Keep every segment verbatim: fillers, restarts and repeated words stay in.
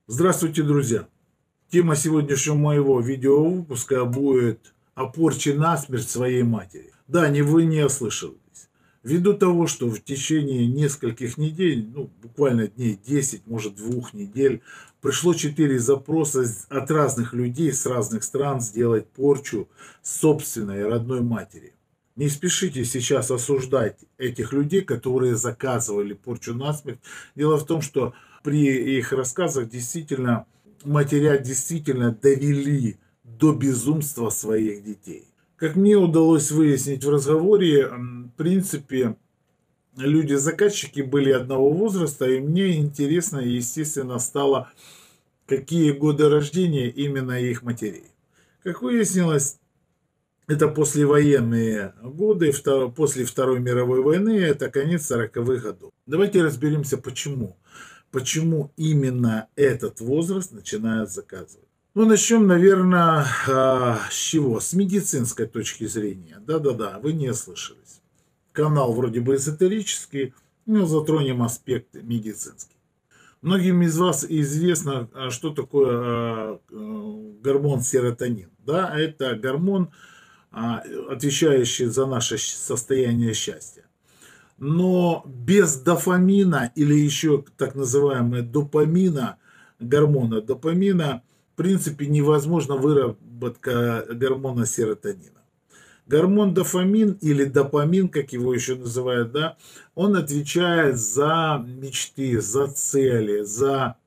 Здравствуйте, друзья! Тема сегодняшнего моего видеовыпуска будет о порче насмерть своей матери. Да, не вы не ослышались. Ввиду того, что в течение нескольких недель, ну, буквально дней десять, может двух недель, пришло четыре запроса от разных людей с разных стран сделать порчу собственной родной матери. Не спешите сейчас осуждать этих людей, которые заказывали порчу насмерть. Дело в том, что при их рассказах действительно матеря действительно довели до безумства своих детей. Как мне удалось выяснить в разговоре, в принципе, люди-заказчики были одного возраста, и мне интересно, естественно, стало, какие годы рождения именно их матерей. Как выяснилось, это послевоенные годы, после Второй мировой войны, это конец сороковых годов. Давайте разберемся, почему. Почему именно этот возраст начинают заказывать. Ну, начнем, наверное, с чего? С медицинской точки зрения. Да-да-да, вы не ослышались. Канал вроде бы эзотерический, но затронем аспект медицинский. Многим из вас известно, что такое гормон серотонин. Да, это гормон, отвечающий за наше состояние счастья. Но без дофамина или еще так называемого допамина, гормона допамина, в принципе невозможна выработка гормона серотонина. Гормон дофамин или допамин, как его еще называют, да, он отвечает за мечты, за цели, за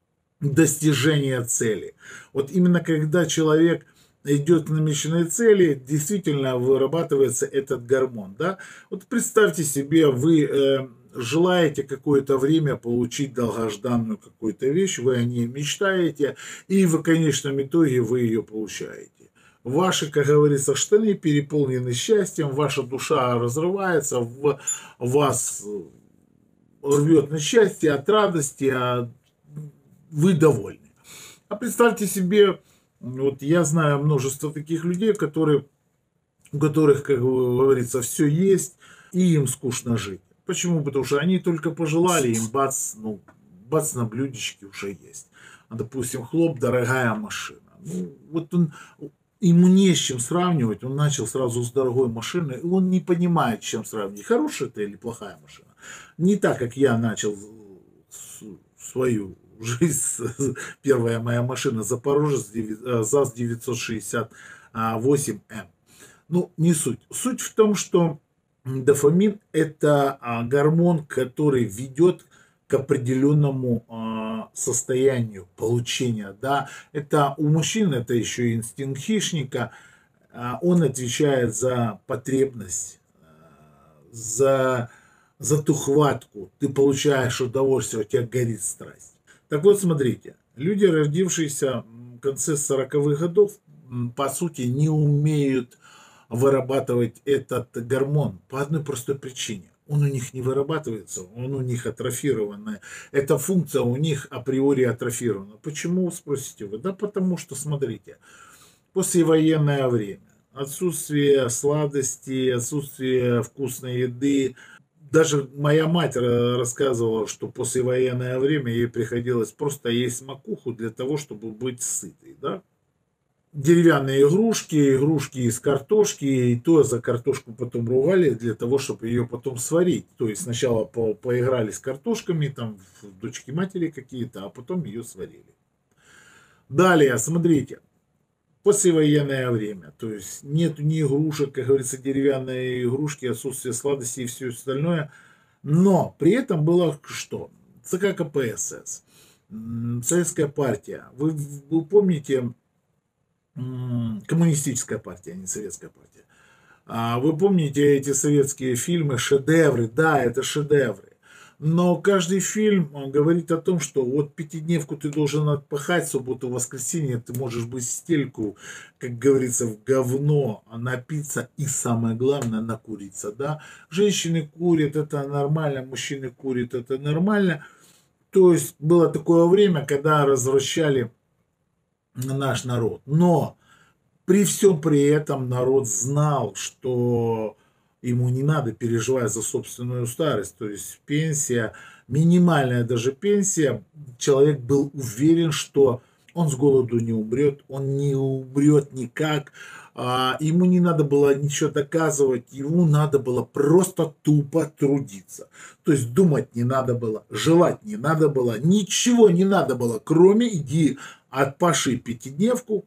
достижение цели. Вот именно когда человек идет к намеченной цели, действительно вырабатывается этот гормон. Да? Вот представьте себе, вы э, желаете какое-то время получить долгожданную какую-то вещь, вы о ней мечтаете, и в конечном итоге вы ее получаете. Ваши, как говорится, штаны переполнены счастьем, ваша душа разрывается, в вас рвет на счастье от радости, а вы довольны. А представьте себе, вот я знаю множество таких людей, которые, у которых, как говорится, все есть, и им скучно жить. Почему? Потому что они только пожелали, им бац, ну, бац на блюдечке уже есть. А, допустим, хлоп, дорогая машина. Ну, вот он, ему не с чем сравнивать, он начал сразу с дорогой машины, и он не понимает, с чем сравнивать, хорошая это или плохая машина. Не так, как я начал свою жизнь, первая моя машина Запорожец ЗАЗ девятьсот шестьдесят восемь эм. Ну, не суть. Суть в том, что дофамин – это гормон, который ведет к определенному состоянию получения. Да? Это у мужчин, это еще инстинкт хищника. Он отвечает за потребность, за, за ту хватку. Ты получаешь удовольствие, у тебя горит страсть. Так вот, смотрите, люди, родившиеся в конце сороковых годов, по сути, не умеют вырабатывать этот гормон по одной простой причине. Он у них не вырабатывается, он у них атрофированный. Эта функция у них априори атрофирована. Почему, спросите вы? Да потому что, смотрите, послевоенное время, отсутствие сладости, отсутствие вкусной еды. Даже моя мать рассказывала, что послевоенное время ей приходилось просто есть макуху для того, чтобы быть сытой. Да? Деревянные игрушки, игрушки из картошки, и то за картошку потом ругали для того, чтобы ее потом сварить. То есть сначала по поиграли с картошками, там дочки матери какие-то, а потом ее сварили. Далее, смотрите. Послевоенное время, то есть нет ни игрушек, как говорится, деревянные игрушки, отсутствие сладости и все остальное, но при этом было что? ЦК КПСС, Советская партия, вы, вы помните, коммунистическая партия, а не советская партия, вы помните эти советские фильмы, шедевры, да, это шедевры. Но каждый фильм говорит о том, что вот пятидневку ты должен отпахать, субботу, воскресенье ты можешь быть в стельку, как говорится, в говно, напиться и, самое главное, накуриться. Да? Женщины курят, это нормально, мужчины курят, это нормально. То есть было такое время, когда развращали наш народ. Но при всем при этом народ знал, что ему не надо переживать за собственную старость, то есть пенсия минимальная даже пенсия, человек был уверен, что он с голоду не умрет, он не умрет никак, а, ему не надо было ничего доказывать, ему надо было просто тупо трудиться. То есть думать не надо было, желать не надо было, ничего не надо было, кроме иди отпаши пятидневку,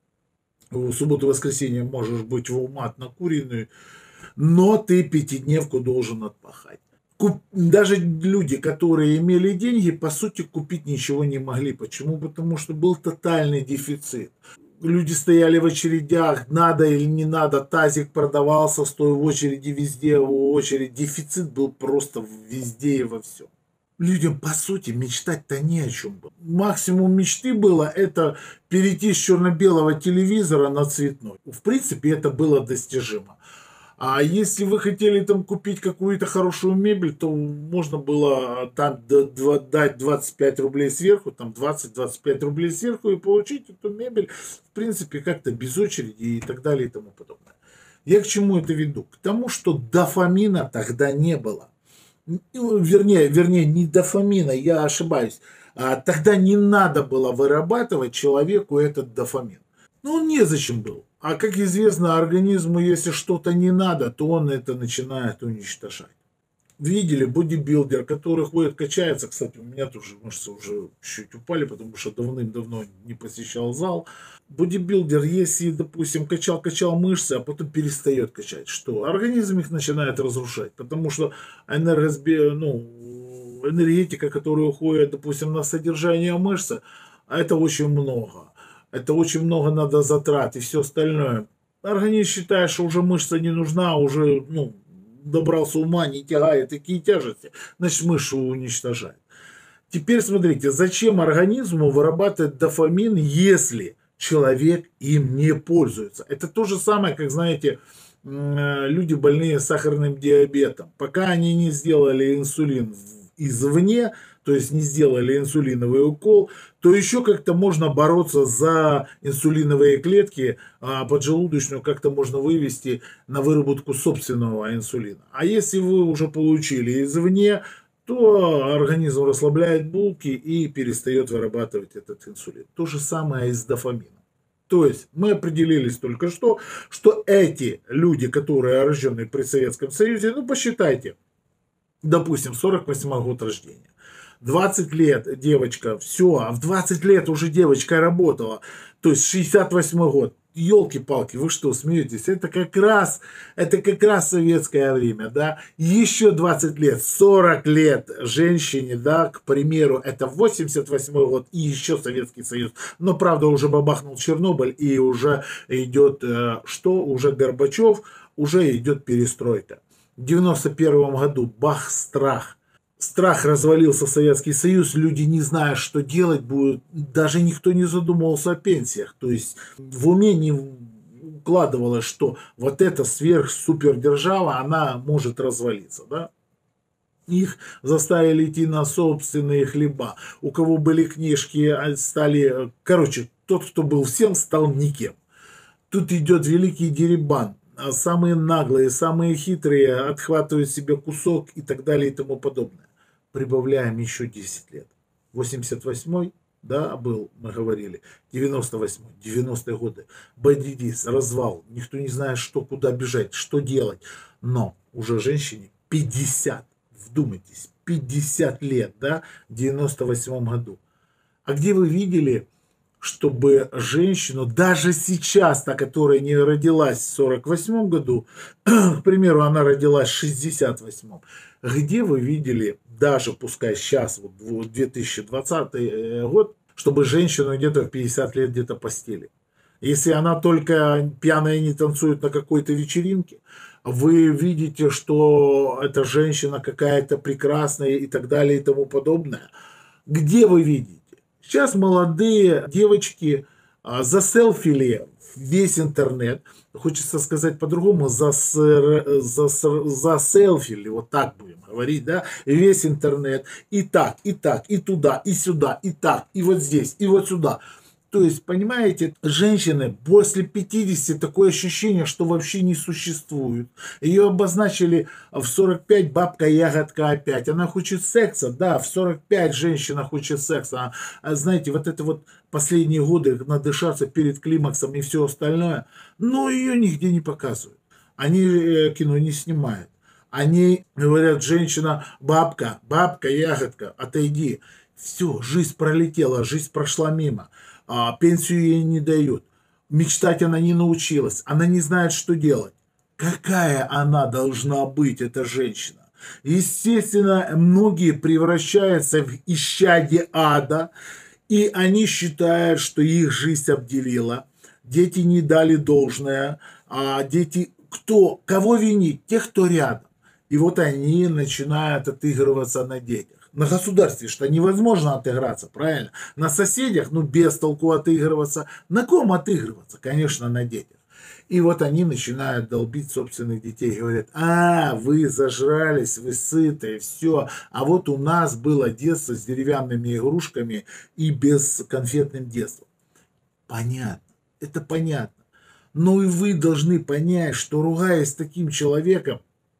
в субботу-воскресенье можешь быть в умат накуренную, но ты пятидневку должен отпахать. Куп... Даже люди, которые имели деньги, по сути, купить ничего не могли. Почему? Потому что был тотальный дефицит. Люди стояли в очередях, надо или не надо, тазик продавался, стоя в очереди везде, в очередь. Дефицит был просто везде и во всем. Людям, по сути, мечтать-то не о чем было. Максимум мечты было это перейти с черно-белого телевизора на цветной. В принципе, это было достижимо. А если вы хотели там купить какую-то хорошую мебель, то можно было там дать двадцать пять рублей сверху, там двадцать-двадцать пять рублей сверху и получить эту мебель, в принципе, как-то без очереди и так далее и тому подобное. Я к чему это веду? К тому, что дофамина тогда не было. Вернее, вернее, не дофамина, я ошибаюсь. А тогда не надо было вырабатывать человеку этот дофамин. Ну, он незачем был. А как известно, организму, если что-то не надо, то он это начинает уничтожать. Видели бодибилдер, который ходит, качается. Кстати, у меня тоже мышцы уже чуть упали, потому что давным-давно не посещал зал. Бодибилдер, если, допустим, качал-качал мышцы, а потом перестает качать, что? Организм их начинает разрушать, потому что энергосбе... ну, энергетика, которая уходит, допустим, на содержание мышцы, это очень много. Это очень много надо затрат и все остальное. Организм считает, что уже мышца не нужна, уже ну, добрался ума, не тягает такие тяжести, значит мышцу уничтожает. Теперь смотрите, зачем организму вырабатывать дофамин, если человек им не пользуется? Это то же самое, как, знаете, люди, больные сахарным диабетом. Пока они не сделали инсулин извне, то есть не сделали инсулиновый укол, то еще как-то можно бороться за инсулиновые клетки, а поджелудочную как-то можно вывести на выработку собственного инсулина. А если вы уже получили извне, то организм расслабляет булки и перестает вырабатывать этот инсулин. То же самое и с дофамином. То есть мы определились только что, что эти люди, которые рождены при Советском Союзе, ну посчитайте, допустим, сорок восьмой год рождения. двадцать лет девочка, все, а в двадцать лет уже девочка работала, то есть шестьдесят восьмой год. Елки-палки, вы что, смеетесь? Это как раз, это как раз советское время, да? Еще двадцать лет, сорок лет женщине, да, к примеру, это восемьдесят восьмой год и еще Советский Союз. Но, правда, уже бабахнул Чернобыль и уже идет, что? Уже Горбачев, уже идет перестройка. В девяносто первом году бах, страх. Страх, развалился Советский Союз, люди не зная, что делать будут, даже никто не задумывался о пенсиях. То есть в уме не укладывалось, что вот эта сверхсупердержава, она может развалиться. Да? Их заставили идти на собственные хлеба. У кого были книжки, стали... Короче, тот, кто был всем, стал никем. Тут идет великий дерибан. Самые наглые, самые хитрые отхватывают себе кусок и так далее и тому подобное. Прибавляем еще десять лет. восемьдесят восьмой, да, был, мы говорили, девяносто восьмой, девяностые годы. Бандитизм, развал, никто не знает, что, куда бежать, что делать. Но уже женщине пятьдесят, вдумайтесь, пятьдесят лет, да, в девяносто восьмом году. А где вы видели, чтобы женщину, даже сейчас, та, которая не родилась в сорок восьмом году, к примеру, она родилась в шестьдесят восьмом, где вы видели, даже пускай сейчас, вот две тысячи двадцатый год, чтобы женщину где-то в пятьдесят лет где-то постели? Если она только пьяная не танцует на какой-то вечеринке, вы видите, что эта женщина какая-то прекрасная и так далее и тому подобное. Где вы видите? Сейчас молодые девочки а, заселфили весь интернет. Хочется сказать по-другому, заселфили, вот так будем говорить, да, весь интернет. И так, и так, и туда, и сюда, и так, и вот здесь, и вот сюда. то есть, понимаете, женщины после пятидесяти такое ощущение, что вообще не существует. Ее обозначили в сорок пять бабка ягодка опять. Она хочет секса, да, в сорок пять женщина хочет секса. А, знаете, вот это вот последние годы надышаться перед климаксом и все остальное, но ее нигде не показывают. Они э, кино не снимают. Они говорят, женщина, бабка, бабка, ягодка, отойди. Все, жизнь пролетела, жизнь прошла мимо. А, пенсию ей не дают. Мечтать она не научилась. Она не знает, что делать. Какая она должна быть, эта женщина? Естественно, многие превращаются в исчадие ада, и они считают, что их жизнь обделила. Дети не дали должное, а дети, кто, кого винить? Тех, кто рядом. И вот они начинают отыгрываться на детях. На государстве что невозможно отыграться, правильно? На соседях, ну, без толку отыгрываться. На ком отыгрываться? Конечно, на детях. И вот они начинают долбить собственных детей. Говорят, а, вы зажрались, вы сытые, все. А вот у нас было детство с деревянными игрушками и без конфетным детством. Понятно, это понятно. Но и вы должны понять, что ругаясь с таким человеком,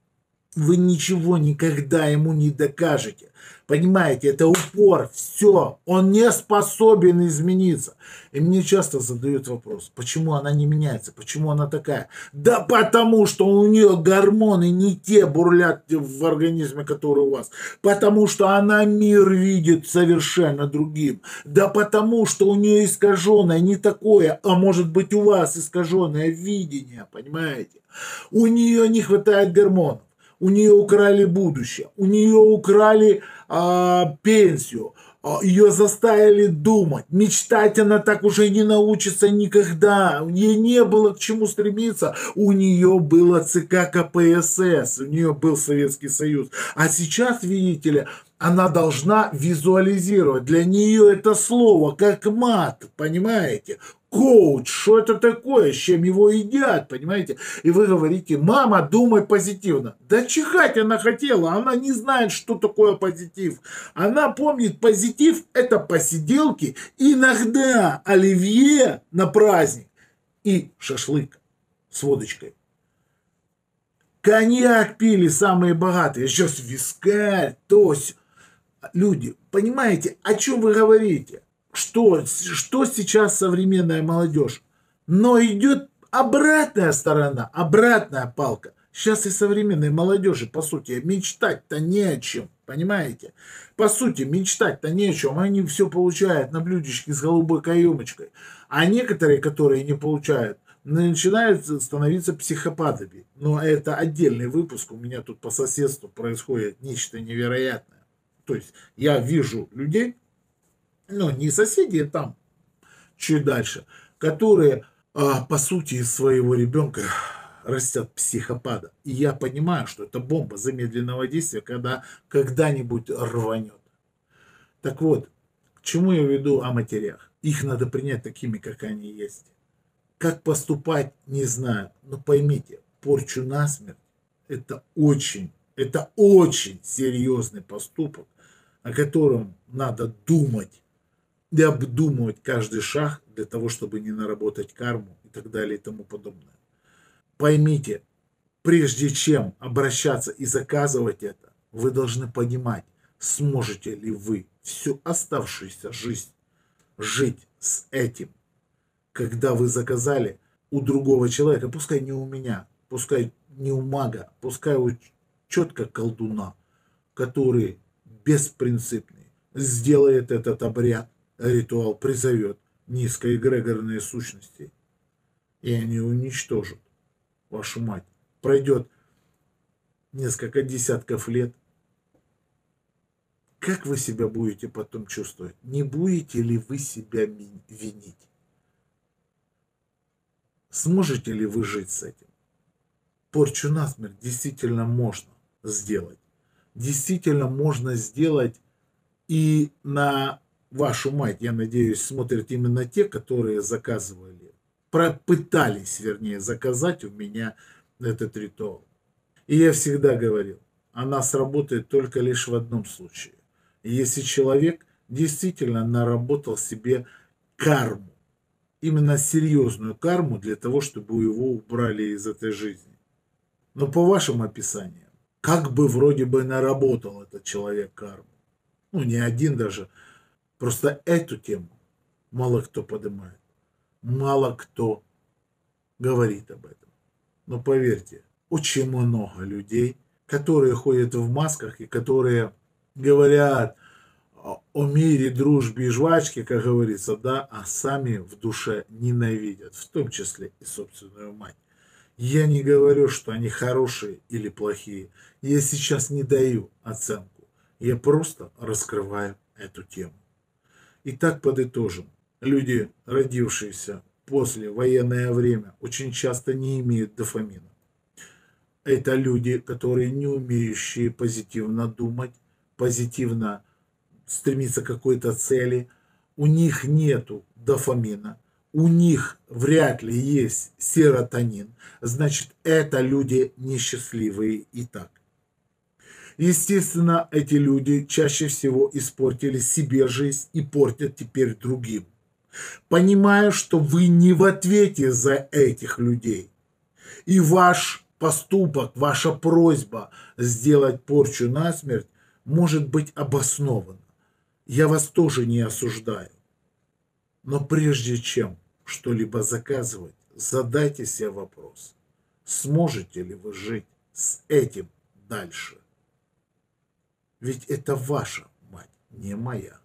вы ничего никогда ему не докажете. Понимаете, это упор, все, он не способен измениться. И мне часто задают вопрос, почему она не меняется, почему она такая? Да потому что у нее гормоны не те бурлят в организме, которые у вас. Потому что она мир видит совершенно другим. Да потому что у нее искаженное не такое, а может быть у вас искаженное видение, понимаете? У нее не хватает гормонов. У нее украли будущее, у нее украли а, пенсию, а, ее заставили думать. Мечтать она так уже не научится никогда. Ей не было к чему стремиться. У нее было ЦК КПСС, у нее был Советский Союз. А сейчас, видите ли, она должна визуализировать. Для нее это слово как мат, понимаете? Коуч, что это такое, с чем его едят, понимаете? И вы говорите, мама, думай позитивно. Да чихать она хотела, она не знает, что такое позитив. Она помнит, позитив это посиделки, иногда оливье на праздник и шашлык с водочкой. Коньяк пили самые богатые, сейчас вискарь, то есть. Люди, понимаете, о чем вы говорите? Что, что сейчас современная молодежь? Но идет обратная сторона, обратная палка. Сейчас и современной молодежи, по сути, мечтать-то не о чем, понимаете? По сути, мечтать-то не о чем. Они все получают на блюдечке с голубой каемочкой. А некоторые, которые не получают, начинают становиться психопатами. Но это отдельный выпуск. У меня тут по соседству происходит нечто невероятное. То есть я вижу людей, ну не соседи там, чуть дальше, которые а, по сути из своего ребенка растят психопата. И я понимаю, что это бомба замедленного действия, когда когда-нибудь рванет. Так вот, к чему я веду о матерях? Их надо принять такими, как они есть. Как поступать, не знаю. Но поймите, порчу насмерть это очень, это очень серьезный поступок, о котором надо думать и обдумывать каждый шаг для того, чтобы не наработать карму и так далее и тому подобное. Поймите, прежде чем обращаться и заказывать это, вы должны понимать, сможете ли вы всю оставшуюся жизнь жить с этим, когда вы заказали у другого человека, пускай не у меня, пускай не у мага, пускай у четко колдуна, который беспринципный, сделает этот обряд, ритуал, призовет низкоэгрегорные сущности, и они уничтожат вашу мать. Пройдет несколько десятков лет. Как вы себя будете потом чувствовать? Не будете ли вы себя винить? Сможете ли вы жить с этим? Порчу насмерть действительно можно сделать. Действительно можно сделать и на вашу мать, я надеюсь, смотрят именно те, которые заказывали, пытались, вернее, заказать у меня этот ритуал. И я всегда говорил, она сработает только лишь в одном случае. Если человек действительно наработал себе карму, именно серьезную карму для того, чтобы его убрали из этой жизни. Но по вашим описаниям, как бы вроде бы наработал этот человек карму. Ну, не один даже. Просто эту тему мало кто поднимает. Мало кто говорит об этом. Но поверьте, очень много людей, которые ходят в масках и которые говорят о мире, дружбе и жвачке, как говорится, да, а сами в душе ненавидят, в том числе и собственную мать. Я не говорю, что они хорошие или плохие. Я сейчас не даю оценку. Я просто раскрываю эту тему. Итак, подытожим. Люди, родившиеся после военное время, очень часто не имеют дофамина. Это люди, которые не умеющие позитивно думать, позитивно стремиться к какой-то цели. У них нету дофамина. У них вряд ли есть серотонин, значит, это люди несчастливые и так. Естественно, эти люди чаще всего испортили себе жизнь и портят теперь другим. Понимая, что вы не в ответе за этих людей, и ваш поступок, ваша просьба сделать порчу насмерть может быть обоснована. Я вас тоже не осуждаю. Но прежде чем что-либо заказывать, задайте себе вопрос, сможете ли вы жить с этим дальше? Ведь это ваша мать, не моя.